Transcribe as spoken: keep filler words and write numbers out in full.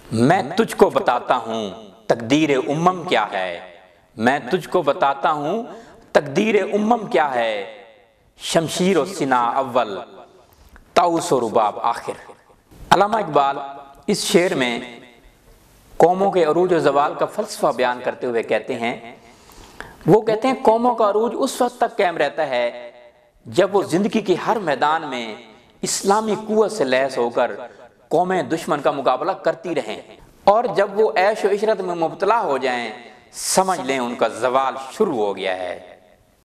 मैं तुझको बताता हूँ तकदीर उम्मम क्या है, मैं तुझको बताता हूँ तकदीर उम्मम क्या है। शमशीर व सिना अव्वल ताउस व रुबाब आखिर। अल्लामा इकबाल इस शेर में कौमों के अरूज व ज़वाल का फ़लसफ़ा बयान करते हुए कहते हैं, वो कहते हैं कौमों का अरूज उस वक्त तक कायम रहता है जब वो ज़िंदगी के हर मैदान में इस्लामी कुव्वत से लैस होकर कौमें दुश्मन का मुकाबला करती रहें, और जब वो ऐश व इशरत में मुब्तला हो जाएं समझ लें उनका ज़वाल शुरू हो गया है।